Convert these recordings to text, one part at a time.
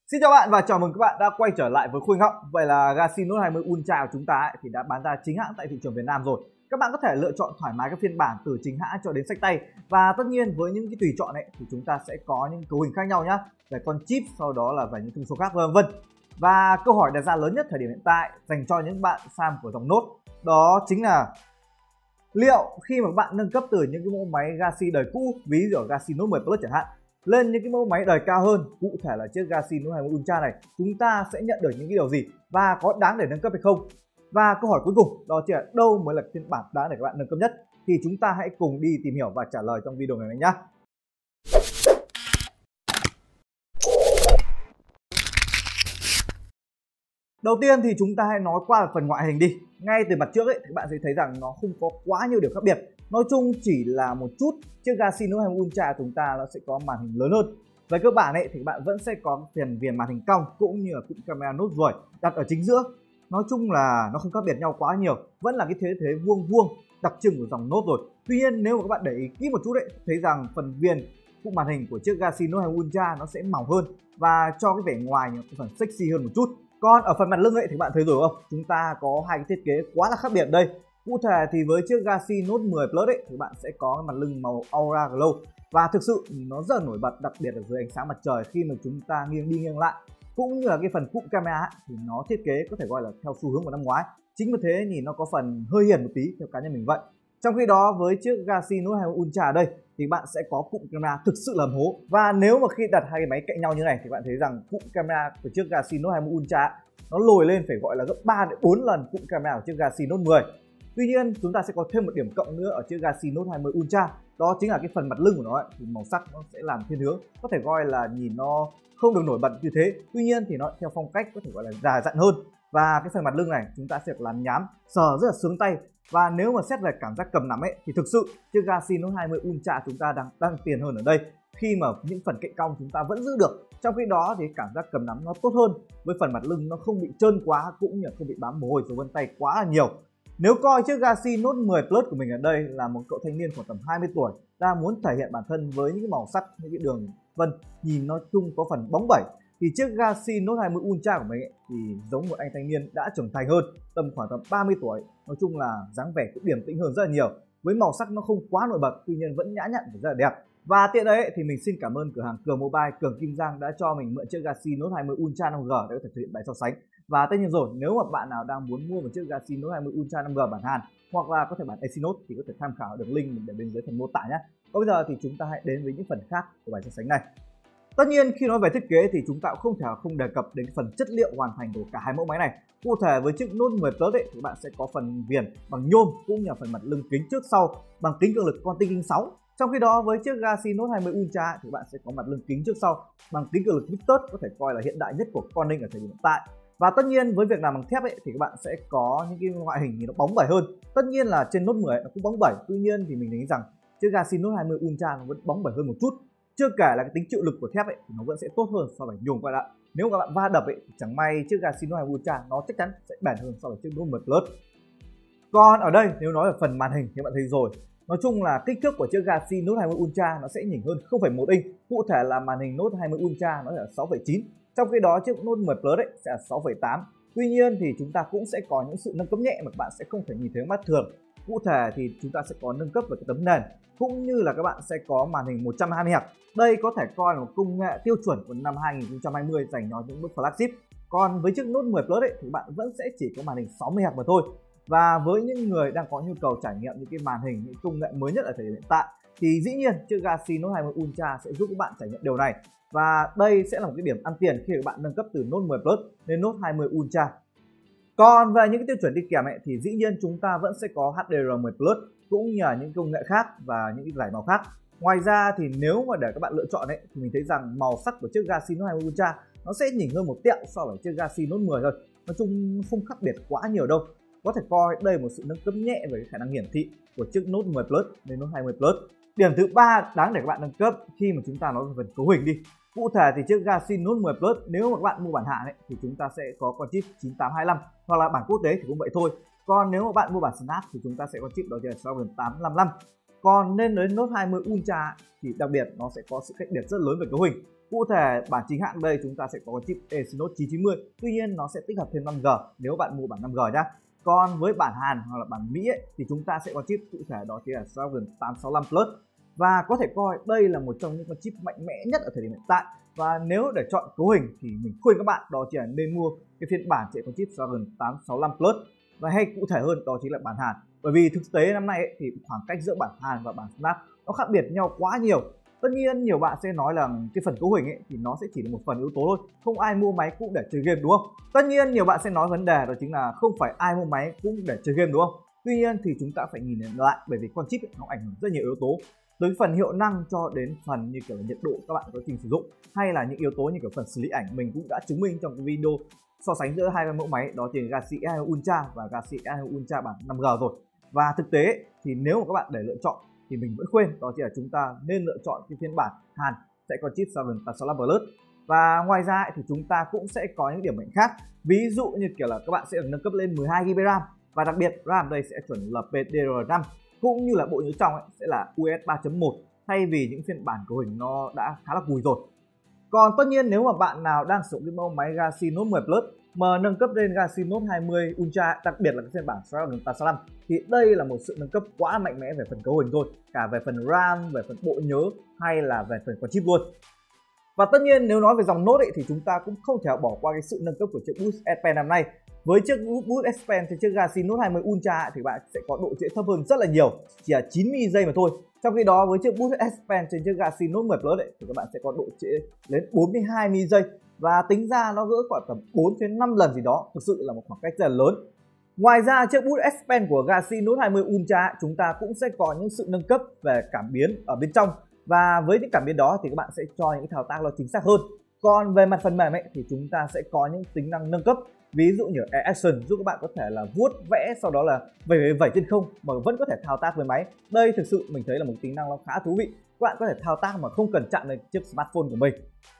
Xin chào bạn và chào mừng các bạn đã quay trở lại với Khôi Ngọc. Vậy là Galaxy Note 20 Ultra của chúng ta thì đã bán ra chính hãng tại thị trường Việt Nam rồi. Các bạn có thể lựa chọn thoải mái các phiên bản từ chính hãng cho đến xách tay. Và tất nhiên với những cái tùy chọn ấy thì chúng ta sẽ có những cấu hình khác nhau nhá. Về con chip, sau đó là về những thông số khác vân vân. Và câu hỏi đặt ra lớn nhất thời điểm hiện tại dành cho những bạn fan của dòng Note đó chính là liệu khi mà bạn nâng cấp từ những cái mẫu máy Galaxy đời cũ, ví dụ Galaxy Note 10 Plus chẳng hạn, lên những cái mẫu máy đời cao hơn, cụ thể là chiếc Galaxy Note 20 Ultra này, chúng ta sẽ nhận được những cái điều gì và có đáng để nâng cấp hay không? Và câu hỏi cuối cùng đó chính là đâu mới là phiên bản đáng để các bạn nâng cấp nhất? Thì chúng ta hãy cùng đi tìm hiểu và trả lời trong video này nhé. Đầu tiên thì chúng ta hãy nói qua phần ngoại hình đi. Ngay từ mặt trước ấy thì bạn sẽ thấy rằng nó không có quá nhiều điểm khác biệt. Nói chung chỉ là một chút, chiếc Galaxy Note 20 Ultra chúng ta nó sẽ có màn hình lớn hơn. Về cơ bản ấy thì bạn vẫn sẽ có viền màn hình cong cũng như là cụm camera nốt ruồi đặt ở chính giữa. Nói chung là nó không khác biệt nhau quá nhiều, vẫn là cái thế vuông vuông đặc trưng của dòng Note rồi. Tuy nhiên nếu mà các bạn để ý kỹ một chút đấy, thấy rằng phần viền cụm màn hình của chiếc Galaxy Note 20 Ultra nó sẽ mỏng hơn và cho cái vẻ ngoài những phần sexy hơn một chút. Còn ở phần mặt lưng ấy thì bạn thấy rồi không? Chúng ta có hai cái thiết kế quá là khác biệt đây. Cụ thể thì với chiếc Galaxy Note 10 Plus ấy thì bạn sẽ có mặt lưng màu Aura Glow và thực sự nó rất là nổi bật, đặc biệt là dưới ánh sáng mặt trời khi mà chúng ta nghiêng đi nghiêng lại. Cũng như là cái phần cụm camera ấy, thì nó thiết kế có thể gọi là theo xu hướng của năm ngoái. Chính vì thế thì nó có phần hơi hiền một tí theo cá nhân mình vậy. Trong khi đó với chiếc Galaxy Note 20 Ultra đây thì bạn sẽ có cụm camera thực sự là hố. Và nếu mà khi đặt hai cái máy cạnh nhau như này thì bạn thấy rằng cụm camera của chiếc Galaxy Note 20 Ultra nó lồi lên phải gọi là gấp 3 đến 4 lần cụm camera của chiếc Galaxy Note 10. Tuy nhiên chúng ta sẽ có thêm một điểm cộng nữa ở chiếc Galaxy Note 20 Ultra, đó chính là cái phần mặt lưng của nó ấy, thì màu sắc nó sẽ làm thiên hướng, có thể coi là nhìn nó không được nổi bật như thế. Tuy nhiên thì nó theo phong cách có thể gọi là già dặn hơn. Và cái phần mặt lưng này chúng ta sẽ được làm nhám, sờ rất là sướng tay. Và nếu mà xét về cảm giác cầm nắm ấy thì thực sự chiếc Galaxy Note 20 Ultra chúng ta đang tiền hơn ở đây, khi mà những phần cạnh cong chúng ta vẫn giữ được. Trong khi đó thì cảm giác cầm nắm nó tốt hơn, với phần mặt lưng nó không bị trơn quá cũng như không bị bám mồ hôi dấu vân tay quá là nhiều. Nếu coi chiếc Galaxy Note 10 Plus của mình ở đây là một cậu thanh niên khoảng tầm 20 tuổi đang muốn thể hiện bản thân với những màu sắc, những cái đường vân nhìn nói chung có phần bóng bẩy, thì chiếc Galaxy Note 20 Ultra của mình ấy, thì giống một anh thanh niên đã trưởng thành hơn, tầm khoảng tầm 30 tuổi. Nói chung là dáng vẻ cũng điềm tĩnh hơn rất là nhiều, với màu sắc nó không quá nổi bật, tuy nhiên vẫn nhã nhặn và rất là đẹp. Và tiện đấy thì mình xin cảm ơn cửa hàng Cường Mobile, Cường Kim Giang đã cho mình mượn chiếc Galaxy Note 20 Ultra 5G để có thể thực hiện bài so sánh. Và tất nhiên rồi, nếu mà bạn nào đang muốn mua một chiếc Galaxy Note 20 Ultra 5G bản Hàn hoặc là có thể bản Exynos thì có thể tham khảo đường link mình để bên dưới phần mô tả nhé. Còn bây giờ thì chúng ta hãy đến với những phần khác của bài so sánh này. Tất nhiên khi nói về thiết kế thì chúng ta cũng không thể không đề cập đến phần chất liệu hoàn thành của cả hai mẫu máy này. Cụ thể với chiếc Note 10 Plus ấy, thì bạn sẽ có phần viền bằng nhôm cũng như là phần mặt lưng kính trước sau bằng kính cường lực Conti 6. Trong khi đó với chiếc Galaxy Note 20 Ultra thì bạn sẽ có mặt lưng kính trước sau bằng kính cường lực Victus, có thể coi là hiện đại nhất của Corning ở thời điểm hiện tại. Và tất nhiên với việc làm bằng thép ấy, thì các bạn sẽ có những cái ngoại hình thì nó bóng bẩy hơn. Tất nhiên là trên Note 10 nó cũng bóng bẩy, tuy nhiên thì mình thấy rằng chiếc Galaxy Note 20 Ultra nó vẫn bóng bẩy hơn một chút. Chưa kể là cái tính chịu lực của thép ấy thì nó vẫn sẽ tốt hơn so với nhôm các bạn ạ. Nếu các bạn va đập ấy thì chẳng may chiếc Galaxy Note 20 Ultra nó chắc chắn sẽ bền hơn so với chiếc Note 10 Plus. Còn ở đây nếu nói về phần màn hình thì bạn thấy rồi. Nói chung là kích thước của chiếc Galaxy Note 20 Ultra nó sẽ nhỉnh hơn 0,1 inch. Cụ thể là màn hình Note 20 Ultra nó là 6,9. Trong khi đó chiếc Note 10 Plus ấy sẽ là 6,8. Tuy nhiên thì chúng ta cũng sẽ có những sự nâng cấp nhẹ mà các bạn sẽ không thể nhìn thấy mắt thường. Cụ thể thì chúng ta sẽ có nâng cấp về cái tấm nền, cũng như là các bạn sẽ có màn hình 120 Hz. Đây có thể coi là một công nghệ tiêu chuẩn của năm 2020 dành cho những bước flagship. Còn với chiếc Note 10 Plus ấy, thì bạn vẫn sẽ chỉ có màn hình 60 Hz mà thôi. Và với những người đang có nhu cầu trải nghiệm những cái màn hình, những công nghệ mới nhất ở thời điểm hiện tại thì dĩ nhiên chiếc Galaxy Note 20 Ultra sẽ giúp các bạn trải nghiệm điều này. Và đây sẽ là một cái điểm ăn tiền khi các bạn nâng cấp từ Note 10 Plus đến Note 20 Ultra. Còn về những cái tiêu chuẩn đi kèm ấy, thì dĩ nhiên chúng ta vẫn sẽ có HDR10 Plus cũng như là những công nghệ khác và những cái giải màu khác. Ngoài ra thì nếu mà để các bạn lựa chọn ấy, thì mình thấy rằng màu sắc của chiếc Galaxy Note 20 Ultra nó sẽ nhỉnh hơn một tẹo so với chiếc Galaxy Note 10 thôi. Nói chung không khác biệt quá nhiều đâu. Có thể coi đây là một sự nâng cấp nhẹ về khả năng hiển thị của chiếc Note 10 Plus đến Note 20 Plus. Điểm thứ ba đáng để các bạn nâng cấp khi mà chúng ta nói về phần cấu hình đi. Cụ thể thì chiếc Galaxy Note 10 Plus nếu mà các bạn mua bản Hàn ấy, thì chúng ta sẽ có con chip 9825, hoặc là bản quốc tế thì cũng vậy thôi. Còn nếu mà bạn mua bản Snap thì chúng ta sẽ có chip đó là Snapdragon 855. Còn nên đến Note 20 Ultra thì đặc biệt nó sẽ có sự khác biệt rất lớn về cấu hình. Cụ thể bản chính hãng đây chúng ta sẽ có chip Exynos 990, tuy nhiên nó sẽ tích hợp thêm 5G nếu bạn mua bản 5G nhá. Còn với bản Hàn hoặc là bản Mỹ ấy, thì chúng ta sẽ có chip cụ thể đó chính là Snapdragon 865 Plus, và có thể coi đây là một trong những con chip mạnh mẽ nhất ở thời điểm hiện tại. Và nếu để chọn cấu hình thì mình khuyên các bạn đó chỉ là nên mua cái phiên bản sẽ có chip Snapdragon 865 Plus, và hay cụ thể hơn đó chính là bản Hàn. Bởi vì thực tế năm nay ấy, thì khoảng cách giữa bản Hàn và bản Snap nó khác biệt nhau quá nhiều. Tất nhiên nhiều bạn sẽ nói là cái phần cấu hình ấy thì nó sẽ chỉ là một phần yếu tố thôi, không ai mua máy cũng để chơi game đúng không? Tất nhiên nhiều bạn sẽ nói vấn đề đó chính là không phải ai mua máy cũng để chơi game đúng không? Tuy nhiên thì chúng ta phải nhìn lại, bởi vì con chip ấy, nó ảnh hưởng rất nhiều yếu tố, từ phần hiệu năng cho đến phần như kiểu là nhiệt độ các bạn có trình sử dụng, hay là những yếu tố như kiểu phần xử lý ảnh. Mình cũng đã chứng minh trong cái video so sánh giữa hai mẫu máy đó chính là Galaxy S20 Ultra và Galaxy S20 Ultra bản 5G rồi. Và thực tế thì nếu mà các bạn để lựa chọn thì mình vẫn khuyên đó chỉ là chúng ta nên lựa chọn cái phiên bản Hàn sẽ có chip Snapdragon 865 Plus. Và ngoài ra thì chúng ta cũng sẽ có những điểm mạnh khác, ví dụ như kiểu là các bạn sẽ được nâng cấp lên 12GB RAM, và đặc biệt RAM đây sẽ chuẩn LPDDR5, cũng như là bộ nhớ trong ấy sẽ là UFS 3.1 thay vì những phiên bản cấu hình nó đã khá là cùi rồi. Còn tất nhiên nếu mà bạn nào đang sử dụng cái mẫu máy Galaxy Note 10 Plus mà nâng cấp lên Galaxy Note 20 Ultra, đặc biệt là cái phiên bản Snapdragon 865, thì đây là một sự nâng cấp quá mạnh mẽ về phần cấu hình thôi, cả về phần RAM, về phần bộ nhớ hay là về phần con chip luôn. Và tất nhiên nếu nói về dòng Note ấy, thì chúng ta cũng không thể bỏ qua cái sự nâng cấp của chiếc Boost S Pen năm nay. Với chiếc Boost S Pen trên chiếc Galaxy Note 20 Ultra thì bạn sẽ có độ trễ thấp hơn rất là nhiều, chỉ là 9 ms mà thôi. Trong khi đó với chiếc Boost S Pen trên chiếc Galaxy Note 10 Plus ấy, thì các bạn sẽ có độ trễ đến 42 ms, và tính ra nó gỡ khoảng tầm 4 đến 5 lần gì đó, thực sự là một khoảng cách rất là lớn. Ngoài ra chiếc Boost S Pen của Galaxy Note 20 Ultra chúng ta cũng sẽ có những sự nâng cấp về cảm biến ở bên trong, và với những cảm biến đó thì các bạn sẽ cho những thao tác nó chính xác hơn. Còn về mặt phần mềm ấy thì chúng ta sẽ có những tính năng nâng cấp, ví dụ như Air Action giúp các bạn có thể là vuốt vẽ sau đó là vẩy trên không mà vẫn có thể thao tác với máy. Đây thực sự mình thấy là một tính năng nó khá thú vị, các bạn có thể thao tác mà không cần chạm đến chiếc smartphone của mình.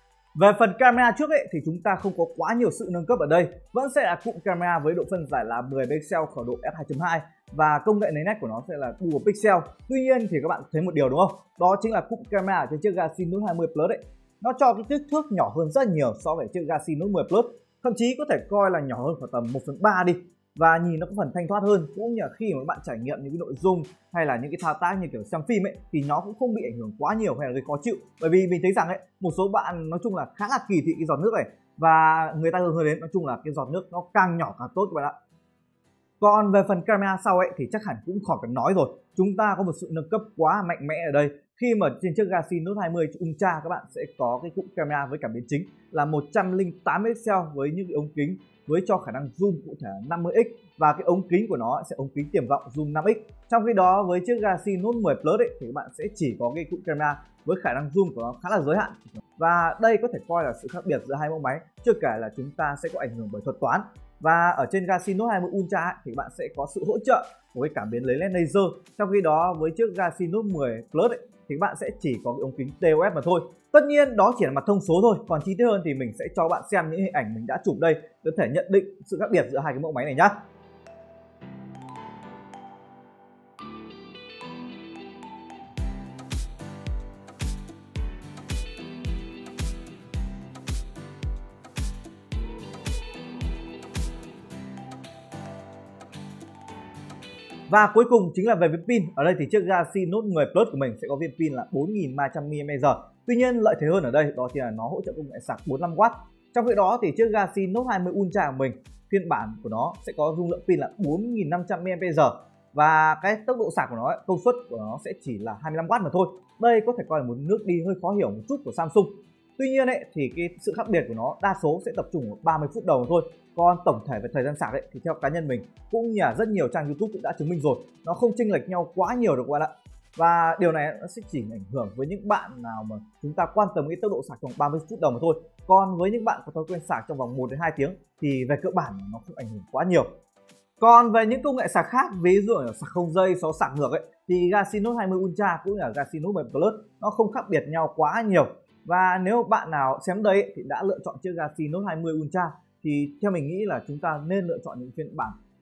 Về phần camera trước ấy thì chúng ta không có quá nhiều sự nâng cấp ở đây, vẫn sẽ là cụm camera với độ phân giải là 10 pixel khởi độ f2.2 và công nghệ lấy nét của nó sẽ là Dual Pixel. Tuy nhiên thì các bạn thấy một điều đúng không? Đó chính là cụm camera trên chiếc Galaxy Note 20 Plus ấy, nó cho cái kích thước nhỏ hơn rất nhiều so với chiếc Galaxy Note 10 Plus, thậm chí có thể coi là nhỏ hơn khoảng tầm 1/3 đi, và nhìn nó có phần thanh thoát hơn, cũng như là khi mà các bạn trải nghiệm những cái nội dung hay là những cái thao tác như kiểu xem phim ấy thì nó cũng không bị ảnh hưởng quá nhiều hay là gây khó chịu. Bởi vì mình thấy rằng ấy, một số bạn nói chung là khá là kỳ thị cái giọt nước này, và người ta hướng đến nói chung là cái giọt nước nó càng nhỏ càng tốt các bạn ạ. Còn về phần camera sau ấy thì chắc hẳn cũng khỏi cần nói rồi, chúng ta có một sự nâng cấp quá mạnh mẽ ở đây, khi mà trên chiếc Galaxy Note 20 Ultra các bạn sẽ có cái cụm camera với cảm biến chính là 108 pixel với những cái ống kính với cho khả năng zoom cụ thể 50x, và cái ống kính của nó sẽ ống kính tiềm vọng zoom 5x. Trong khi đó với chiếc Galaxy Note 10 Plus ấy, thì các bạn sẽ chỉ có cái cụm camera với khả năng zoom của nó khá là giới hạn, và đây có thể coi là sự khác biệt giữa hai mẫu máy, chưa kể là chúng ta sẽ có ảnh hưởng bởi thuật toán. Và ở trên Galaxy Note 20 Ultra thì bạn sẽ có sự hỗ trợ của cái cảm biến lấy nét laser, trong khi đó với chiếc Galaxy Note 10 Plus ấy, thì các bạn sẽ chỉ có cái ống kính TOF mà thôi. Tất nhiên đó chỉ là mặt thông số thôi, còn chi tiết hơn thì mình sẽ cho bạn xem những hình ảnh mình đã chụp đây để có thể nhận định sự khác biệt giữa hai cái mẫu máy này nhé. Và cuối cùng chính là về viên pin. Ở đây thì chiếc Galaxy Note 10 Plus của mình sẽ có viên pin là 4300 mAh. Tuy nhiên lợi thế hơn ở đây đó chính là nó hỗ trợ công nghệ sạc 45W. Trong khi đó thì chiếc Galaxy Note 20 Ultra của mình, phiên bản của nó sẽ có dung lượng pin là 4500 mAh, và cái tốc độ sạc của nó, công suất của nó sẽ chỉ là 25W mà thôi. Đây có thể coi là một nước đi hơi khó hiểu một chút của Samsung. Tuy nhiên ấy, thì cái sự khác biệt của nó đa số sẽ tập trung ở 30 phút đầu thôi. Còn tổng thể về thời gian sạc ấy, thì theo cá nhân mình cũng như là rất nhiều trang YouTube cũng đã chứng minh rồi, nó không chênh lệch nhau quá nhiều được các bạn ạ. Và điều này nó sẽ chỉ ảnh hưởng với những bạn nào mà chúng ta quan tâm cái tốc độ sạc trong 30 phút đầu mà thôi. Còn với những bạn có thói quen sạc trong vòng 1 đến 2 tiếng thì về cơ bản nó không ảnh hưởng quá nhiều. Còn về những công nghệ sạc khác, ví dụ là sạc không dây, sạc ngược ấy, thì Galaxy Note 20 Ultra cũng như là Galaxy Note 10 Plus nó không khác biệt nhau quá nhiều. Và nếu bạn nào xem đây ấy, thì đã lựa chọn chiếc Galaxy Note 20 Ultra thì theo mình nghĩ là chúng ta nên lựa chọn những phiên bản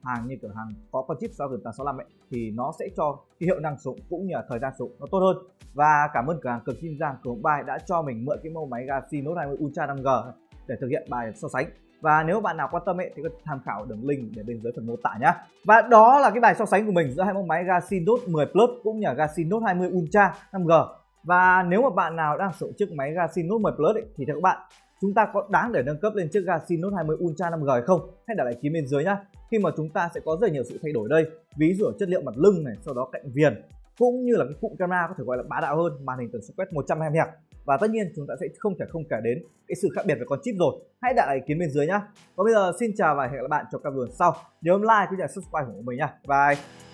hàng như cửa hàng có con chip Snapdragon 865 ấy, thì nó sẽ cho cái hiệu năng sử dụng cũng như là thời gian sử dụng nó tốt hơn. Và cảm ơn cửa hàng Cường Kim Giang Cường Mobile đã cho mình mượn cái mẫu máy Galaxy Note 20 Ultra 5G để thực hiện bài so sánh. Và nếu bạn nào quan tâm ấy thì có thể tham khảo đường link để bên dưới phần mô tả nhá. Và đó là cái bài so sánh của mình giữa hai mẫu máy Galaxy Note 10 Plus cũng như là Galaxy Note 20 Ultra 5G. Và nếu mà bạn nào đang sử dụng chiếc máy Galaxy Note 10 Plus ấy, thì theo các bạn, chúng ta có đáng để nâng cấp lên chiếc Galaxy Note 20 Ultra 5G hay không? Hãy để lại ý kiến bên dưới nhá. Khi mà chúng ta sẽ có rất nhiều sự thay đổi đây, ví dụ chất liệu mặt lưng này, sau đó cạnh viền, cũng như là cái cụm camera có thể gọi là bá đạo hơn, màn hình tần số quét 120 Hz. Và tất nhiên chúng ta sẽ không thể không kể đến cái sự khác biệt về con chip rồi. Hãy để lại ý kiến bên dưới nhá. Còn bây giờ xin chào và hẹn gặp lại bạn trong các video sau. Nhớ like cũng như là subscribe của mình nha. Bye.